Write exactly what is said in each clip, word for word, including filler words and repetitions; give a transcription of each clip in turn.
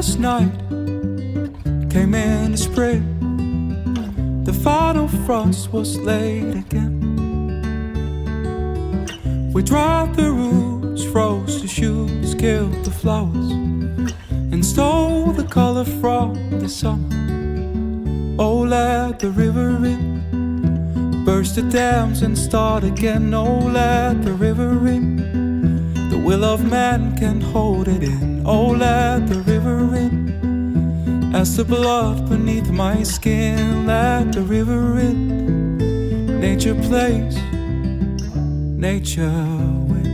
last night came in the spring. The final frost was laid again. We dried the roots, froze the shoots, killed the flowers, and stole the color from the summer. Oh, let the river in, burst the dams and start again. Oh, let the river in, the will of man can hold it in. Oh, let the river in, as the blood beneath my skin. Let the river in, nature plays, nature wins.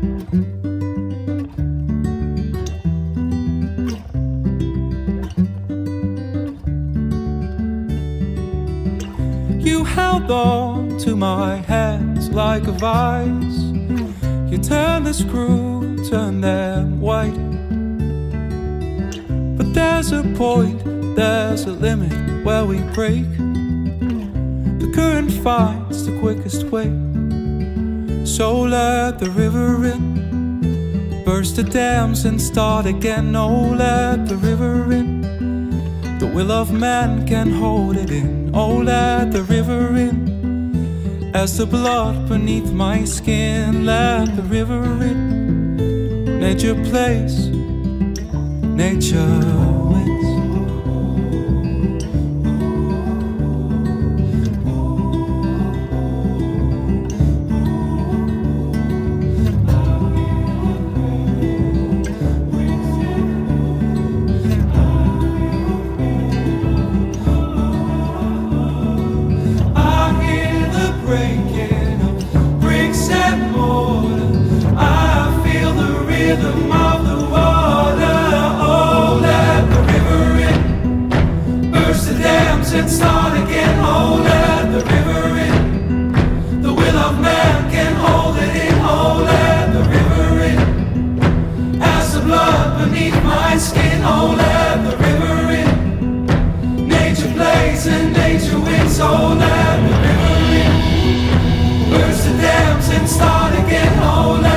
You held on to my hands like a vice. You turned the screw, turned them white. But there's a point, there's a limit where we break. The current finds the quickest way. So let the river in, burst the dams and start again. Oh, let the river in, the will of man can hold it in. Oh, let the river in, as the blood beneath my skin. Let the river in, nature plays, nature wins. Breaking of bricks and mortar, I feel the rhythm of the water. Oh, let the river in, burst the dams and start again. Oh, let the river in, the will of man can hold it in. Oh, let the river in, as the blood beneath my skin. Oh, let the river in, nature plays and nature wins. Oh, let the river in, burst the dams and start again. Oh,